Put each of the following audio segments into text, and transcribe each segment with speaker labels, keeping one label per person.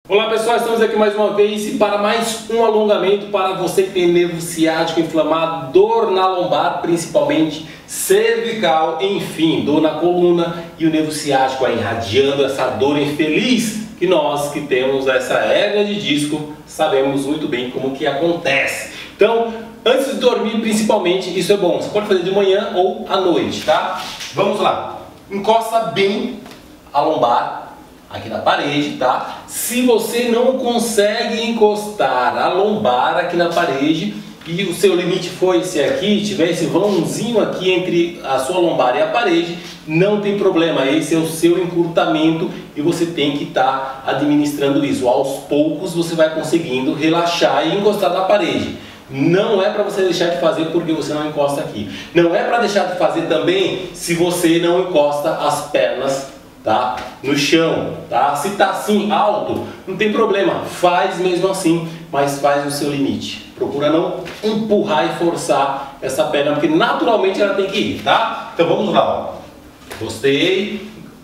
Speaker 1: Olá pessoal, estamos aqui mais uma vez e para mais um alongamento para você que tem nervo ciático inflamado, dor na lombar, principalmente cervical, enfim, dor na coluna e o nervo ciático aí irradiando essa dor infeliz que nós que temos essa hérnia de disco sabemos muito bem como que acontece. Então, antes de dormir principalmente, isso é bom, você pode fazer de manhã ou à noite, tá? Vamos lá, encosta bem a lombar aqui na parede, tá? Se você não consegue encostar a lombar aqui na parede e o seu limite foi esse aqui, tiver esse vãozinho aqui entre a sua lombar e a parede, não tem problema, esse é o seu encurtamento e você tem que estar administrando isso. Aos poucos você vai conseguindo relaxar e encostar na parede. Não é para você deixar de fazer porque você não encosta aqui. Não é para deixar de fazer também se você não encosta as pernas, tá, no chão, tá? Se tá assim alto, não tem problema, faz mesmo assim, mas faz no seu limite. Procura não empurrar e forçar essa perna, porque naturalmente ela tem que ir, tá? Então vamos lá, ó. Gostei,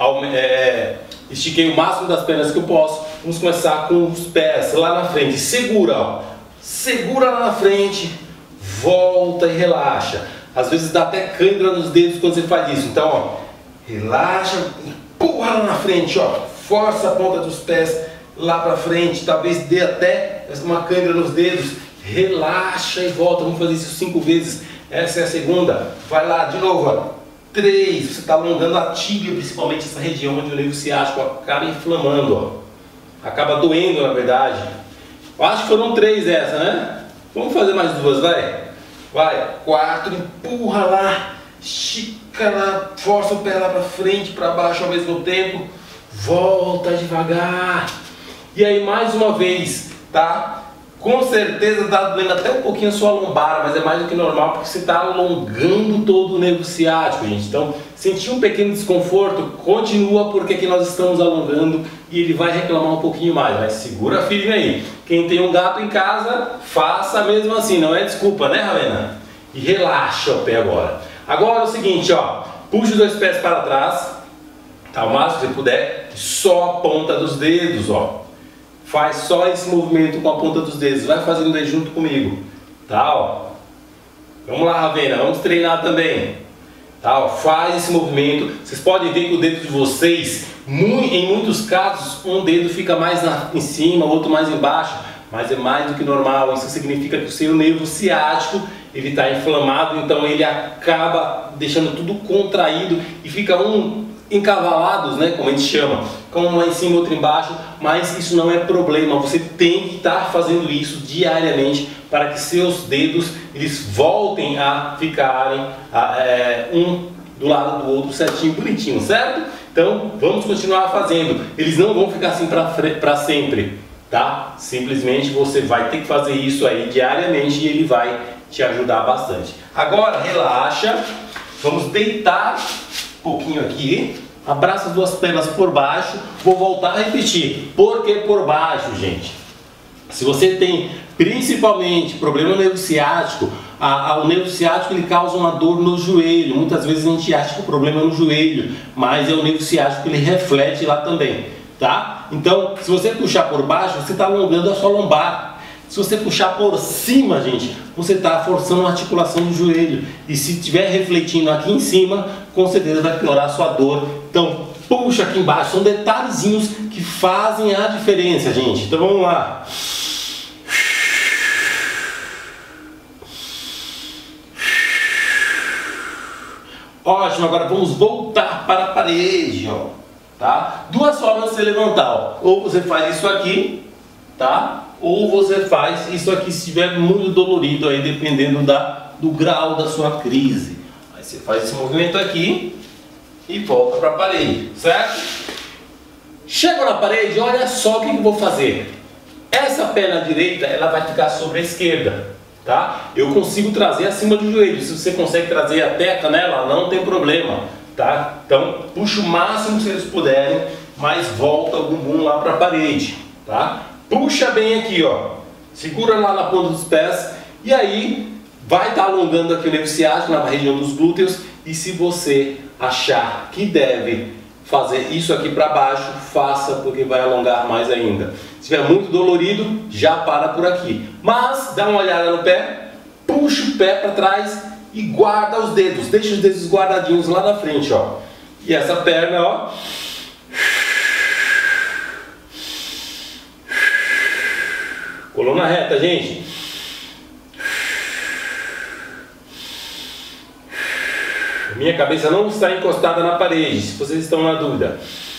Speaker 1: estiquei o máximo das pernas que eu posso. Vamos começar com os pés lá na frente. Segura, ó. Segura lá na frente, volta e relaxa. Às vezes dá até cãibra nos dedos quando você faz isso. Então, ó, relaxa, empurra lá na frente, ó. Força a ponta dos pés lá pra frente. Talvez dê até uma cãibra nos dedos. Relaxa e volta. Vamos fazer isso 5 vezes. Essa é a segunda. Vai lá, de novo, ó. 3. Você está alongando a tíbia, principalmente essa região onde o nervo ciático acaba inflamando, ó. Acaba doendo, na verdade. Eu acho que foram 3 essa, né? Vamos fazer mais 2, vai. Vai. 4. Empurra lá. Estica lá. Força o pé lá pra frente, pra baixo ao mesmo tempo. Volta devagar. E aí mais uma vez, tá? Com certeza tá doendo até um pouquinho a sua lombar, mas é mais do que normal porque você está alongando todo o nervo ciático, gente. Então, sentir um pequeno desconforto, continua porque aqui nós estamos alongando e ele vai reclamar um pouquinho mais, mas segura firme aí. Quem tem um gato em casa, faça mesmo assim, não é desculpa, né, Ravena? E relaxa o pé agora. Agora é o seguinte, ó, puxa os 2 pés para trás, tá, o máximo que você puder, só a ponta dos dedos, ó. Faz só esse movimento com a ponta dos dedos, vai fazendo aí junto comigo, tá, ó. Vamos lá, Ravena, vamos treinar também, tá, ó. Faz esse movimento, vocês podem ver que o dedo de vocês, em muitos casos, um dedo fica mais em cima, outro mais embaixo, mas é mais do que normal. Isso significa que o seu nervo ciático, ele está inflamado, então ele acaba deixando tudo contraído e fica encavalados, né, como a gente chama, um lá em cima, outro embaixo, mas isso não é problema, você tem que estar fazendo isso diariamente para que seus dedos eles voltem a ficarem um do lado do outro certinho, bonitinho, certo? Então vamos continuar fazendo, eles não vão ficar assim para sempre, tá? Simplesmente você vai ter que fazer isso aí diariamente e ele vai te ajudar bastante. Agora relaxa, vamos deitar um pouquinho aqui, abraça as 2 pernas por baixo, vou voltar a repetir, por que por baixo, gente? Se você tem principalmente problema no nervo ciático, o nervo ciático ele causa uma dor no joelho, muitas vezes a gente acha que o problema é no joelho, mas é o nervo ciático que ele reflete lá também, tá? Então, se você puxar por baixo, você está alongando a sua lombar. Se você puxar por cima, gente, você está forçando a articulação do joelho. E se estiver refletindo aqui em cima, com certeza vai piorar a sua dor. Então, puxa aqui embaixo. São detalhezinhos que fazem a diferença, gente. Então, vamos lá. Ótimo, agora vamos voltar para a parede, ó. Tá? 2 formas de você levantar, ó. Ou você faz isso aqui, tá? Ou você faz isso aqui se estiver muito dolorido aí, dependendo do grau da sua crise. Aí você faz esse movimento aqui e volta para a parede, certo? Chega na parede, olha só o que eu vou fazer. Essa perna direita, ela vai ficar sobre a esquerda, tá? Eu consigo trazer acima do joelho. Se você consegue trazer até a canela, não tem problema, tá? Então, puxa o máximo que vocês puderem, mas volta o bumbum lá para a parede, tá? Puxa bem aqui, ó. Segura lá na ponta dos pés e aí vai estar alongando aqui o nervo ciático na região dos glúteos. E se você achar que deve fazer isso aqui para baixo, faça, porque vai alongar mais ainda. Se estiver muito dolorido, já para por aqui. Mas dá uma olhada no pé, puxa o pé para trás e guarda os dedos. Deixa os dedos guardadinhos lá na frente, ó. E essa perna, ó. Coluna reta, gente. Minha cabeça não está encostada na parede, se vocês estão na dúvida.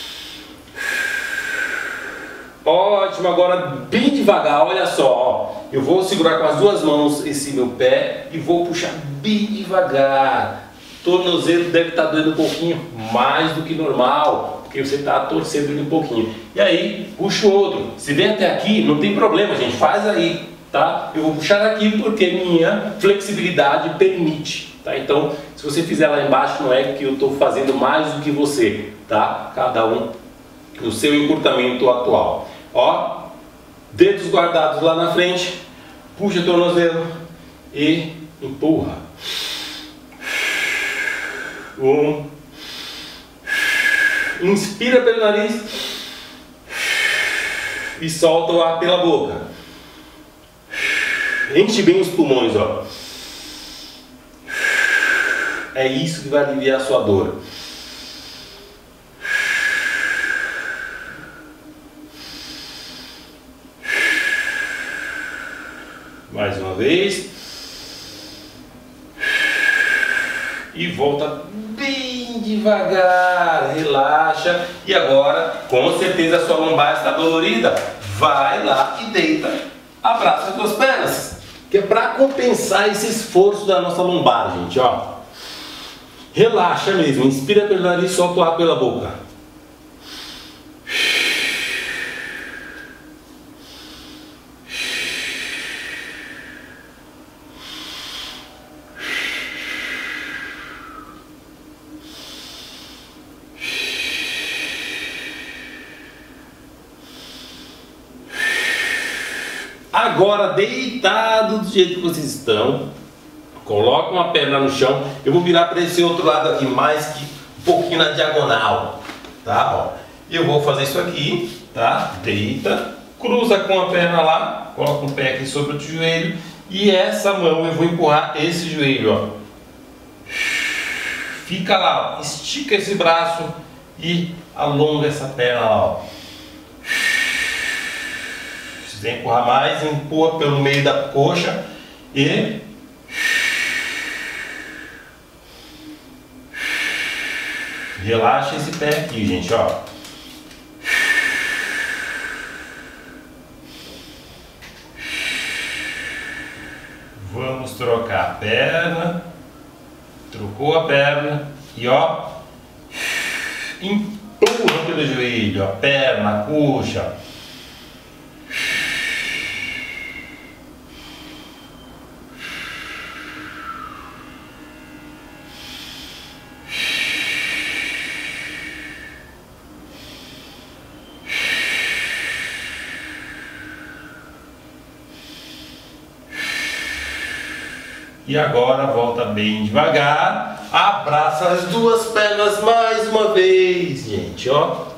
Speaker 1: Ótimo, agora bem devagar, olha só, ó. Eu vou segurar com as duas mãos esse meu pé e vou puxar bem devagar. Tornozelo deve estar doendo um pouquinho mais do que normal, porque você está torcendo ele um pouquinho. E aí, puxa o outro. Se vem até aqui, não tem problema, gente, faz aí, tá? Eu vou puxar aqui porque minha flexibilidade permite, tá? Então, se você fizer lá embaixo, não é que eu estou fazendo mais do que você, tá? Cada um no seu encurtamento atual. Ó, dedos guardados lá na frente, puxa o tornozelo e empurra. Inspira pelo nariz e solta o ar pela boca. Enche bem os pulmões, ó. É isso que vai aliviar a sua dor. Mais uma vez. E volta bem devagar, relaxa. E agora, com certeza a sua lombar está dolorida. Vai lá e deita, abraça as duas pernas. Que é para compensar esse esforço da nossa lombar, gente, ó. Relaxa mesmo, inspira pelo nariz, solta o ar pela boca. Agora, deitado do jeito que vocês estão, coloca uma perna no chão. Eu vou virar para esse outro lado aqui, mais que um pouquinho na diagonal, tá? Ó. E eu vou fazer isso aqui, tá? Deita, cruza com a perna lá, coloca um pé aqui sobre o joelho e essa mão eu vou empurrar esse joelho, ó. Fica lá, ó. Estica esse braço e alonga essa perna lá, ó. Se quiser empurrar mais, empurra pelo meio da coxa e relaxa esse pé aqui, gente, ó. Vamos trocar a perna. Trocou a perna e ó, empurra pelo joelho, a perna, a coxa. E agora volta bem devagar, abraça as duas pernas mais uma vez, gente, ó.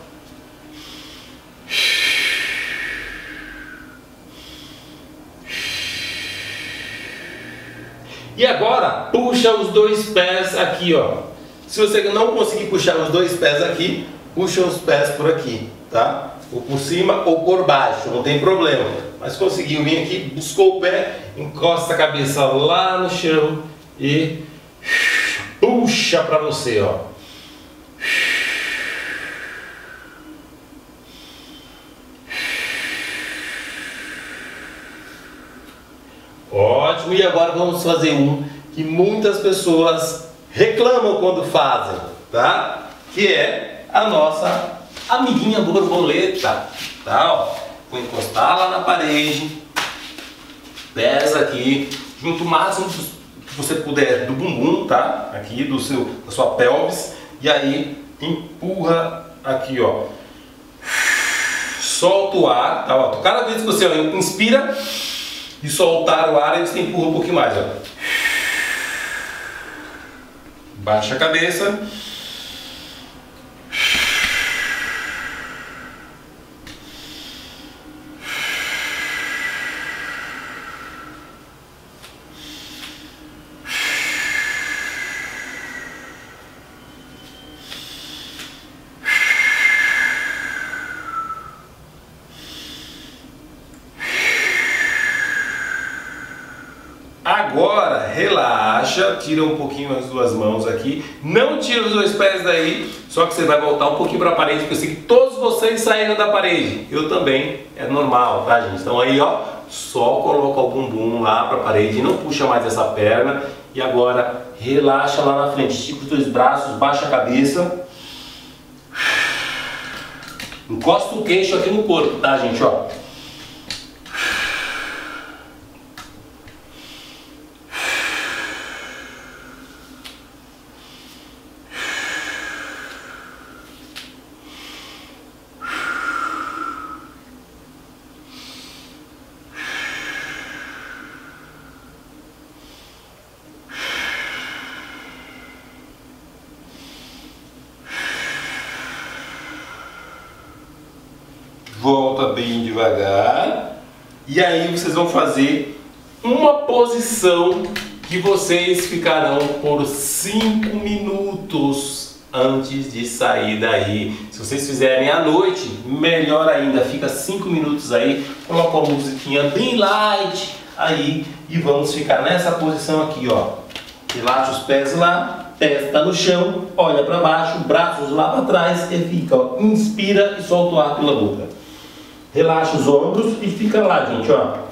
Speaker 1: E agora puxa os dois pés aqui, ó. Se você não conseguir puxar os dois pés aqui, puxa os pés por aqui, tá? Ou por cima ou por baixo, não tem problema. Mas conseguiu vir aqui, buscou o pé, encosta a cabeça lá no chão e puxa para você, ó. Ótimo, e agora vamos fazer um que muitas pessoas reclamam quando fazem, tá? Que é a nossa amiguinha borboleta, tá? Ó. Vou encostar lá na parede, pés aqui, junto o máximo que você puder do bumbum, tá? Aqui da sua pelvis, e aí empurra aqui, ó. Solta o ar, tá? Ó. Cada vez que você ó, inspira e soltar o ar, aí você empurra um pouquinho mais, ó. Baixa a cabeça. Agora, relaxa, tira um pouquinho as duas mãos aqui, não tira os dois pés daí, só que você vai voltar um pouquinho para a parede, porque eu sei que todos vocês saíram da parede, eu também, é normal, tá gente? Então aí ó, só coloca o bumbum lá para a parede, não puxa mais essa perna, e agora relaxa lá na frente, estica os dois braços, baixa a cabeça, encosta o queixo aqui no corpo, tá gente, ó. Volta bem devagar. E aí vocês vão fazer uma posição que vocês ficarão por 5 minutos antes de sair daí. Se vocês fizerem à noite, melhor ainda. Fica 5 minutos aí, coloca uma musiquinha bem light aí e vamos ficar nessa posição aqui, ó. Relaxa os pés lá, testa no chão, olha para baixo, braços lá para trás e fica, ó. Inspira e solta o ar pela boca. Relaxa os ombros e fica lá, gente, ó.